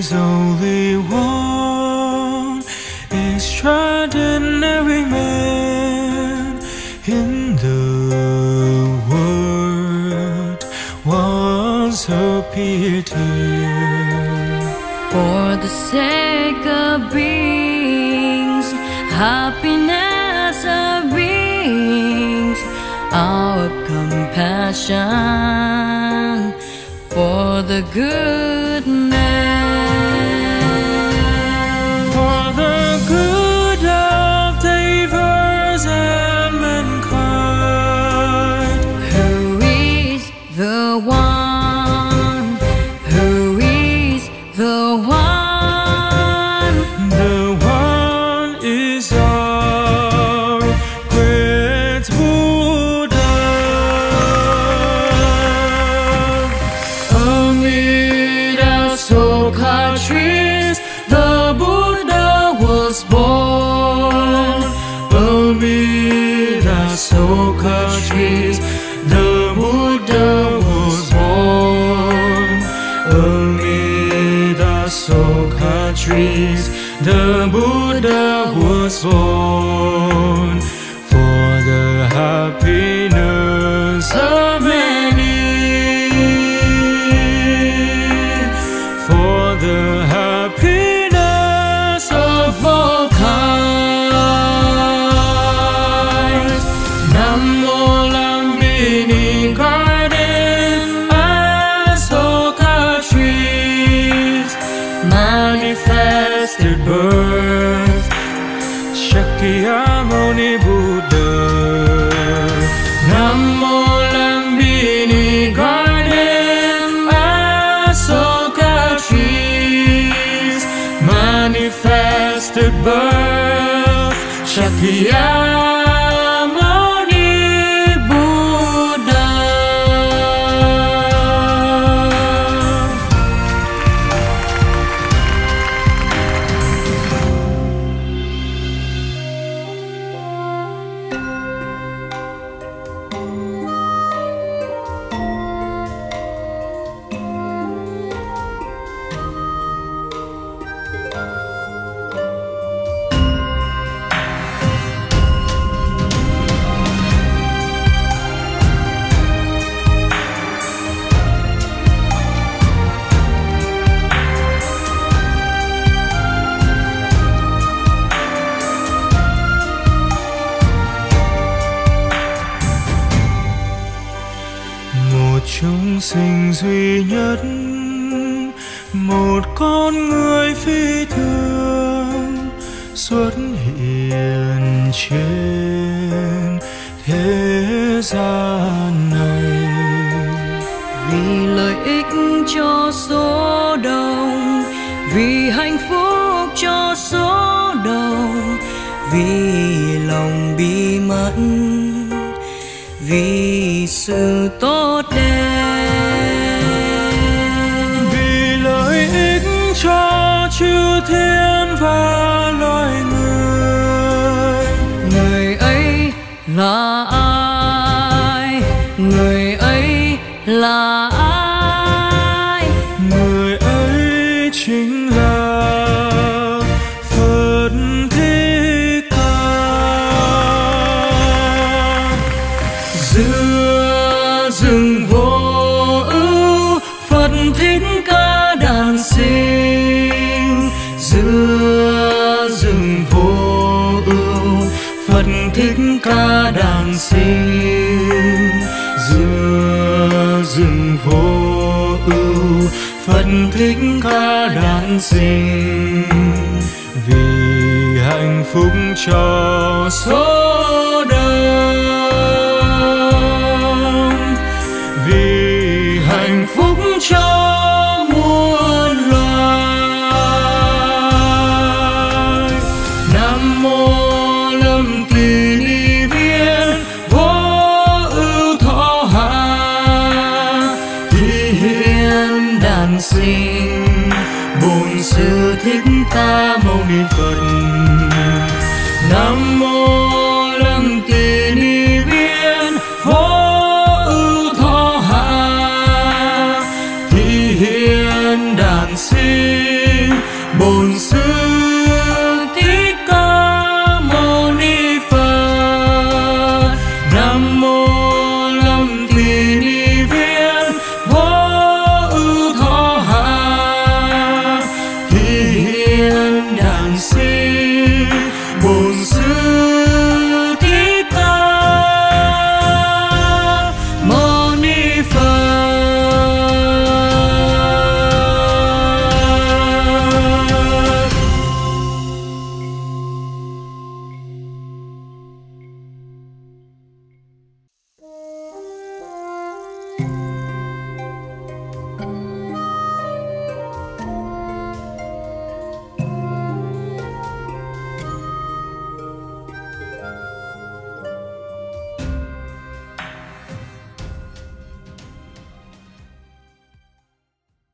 He's only one extraordinary man in the world. Once appeared here for the sake of beings, happiness of beings, our compassion for the good man, for the good of divers and mankind. Who is the one? Who is the one? The one is our great Buddha. Amid our Soka trees, the Buddha was born. Amid our Soka trees, the Buddha was born. Amid our Soka trees, the Buddha was born. For the happiness of many, for the happiness of all kinds. Namo Lumbini Garden, Asoka trees, manifested birth, Shakyamuni Buddha. Namo Lumbini Garden, Asoka trees, manifested birth, Shakyamuni Buddha. Một chúng sinh duy nhất, một con người phi thường xuất hiện trên thế gian này. Vì lợi ích cho số đông, vì hạnh phúc cho số đông, vì lòng bí mẫn, vì sự tốt đẹp, vì lợi ích cho chư thiên và loài người. Người ấy là ai? Người ấy là ai? Người ấy chính là Phật Thích Ca. Giữa rừng vô ưu, Phật Thích Ca đản sinh. Giữa rừng vô ưu, Phật Thích Ca đản sinh. Giữa rừng vô ưu, Phật Thích Ca đản sinh. Vì hạnh phúc cho số